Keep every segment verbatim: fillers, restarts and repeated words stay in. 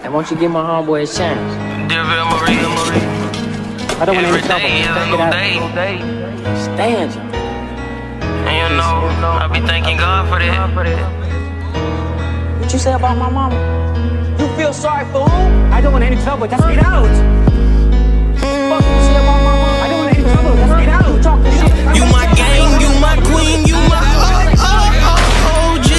And won't you give my homeboy a chance? Dearville Marie, Marie. I don't want any trouble. Every day is a new day. Stand. And you know, I be thanking God for that. What you say about my mama? You feel sorry for who? I don't want any trouble. Just get out. What you say about my mama? I don't want any trouble. Just get out. You talk this shit. You my gang, you my queen, you my oh, oh, oh, O G.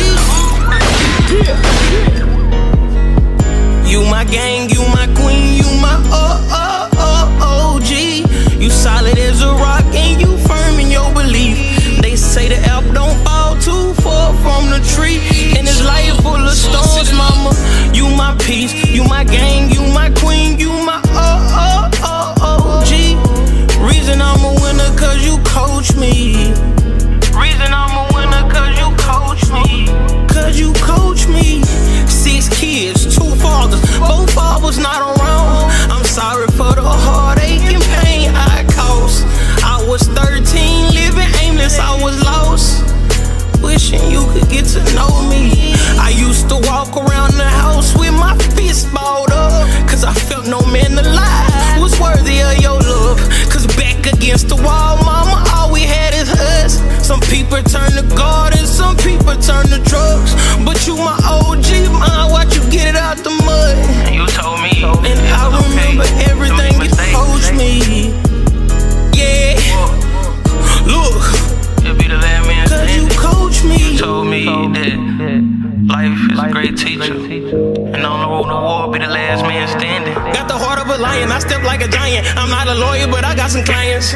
You my gang, you my queen, you my oh, oh, oh, O G. You solid as a rock and you firm in your belief. They say the apple don't fall too far from the tree. And this life full of storms, mama. You my peace, you my gang, you my queen, you my oh, oh, oh, O G. Reason I'm a winner cause you coach me. Reason I'm a winner cause you coach me. Cause you coach me. Six kids, two fathers, both fathers not around. I'm sorry for the heartache and pain I caused. I was thirteen, living aimless, I was lost. Wishing you could get to know me. I used to walk around the house with my fist balled up, cause I felt no man alive was worthy of your love. Cause back against the wall, mama, all we had is us. Some people turn to God and some people turn to drugs. But you my O G, man, watch you get it out the mud. And you told me, and I remember everything you coached me. Yeah, look, cause you coached me. You told me that life is a great teacher, and on the road to war, be the last man standing. Got the heart of a lion, I step like a giant. I'm not a lawyer, but I got some clients.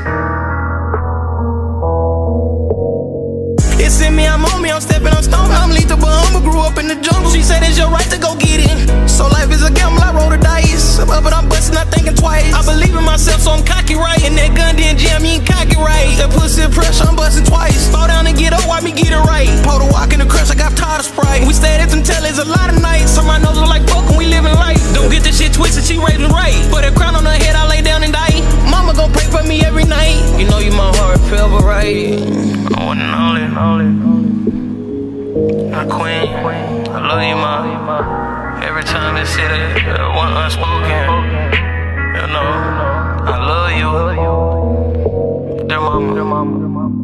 It's in me, I'm on me, I'm stepping, I'm stomping. I'm lethal, but I'ma grew up in the jungle. She said it's your right to go get it. So life is a gamble, I roll the dice. But I'm busting, not thinking twice. I believe in myself, so I'm cocky right. And that gun didn't jam, you ain't cocky right. That pussy pressure, I'm busting twice. Fall down and get up, watch me get it right. Pour the walk in the crush, I got tired of Sprite. We stayed at them tellies a lot of nights. So my nose was like fuck when we living life. Don't get this shit twisted, she raising right. Put a crown on her head, I lay down and die. Mama gon' pray for me every night. You know you my heart forever right. I want to know it, know it. My queen, I love you, ma. Every time they say that uh, one unspoken, you know, I love you. Dear mama, dear mama.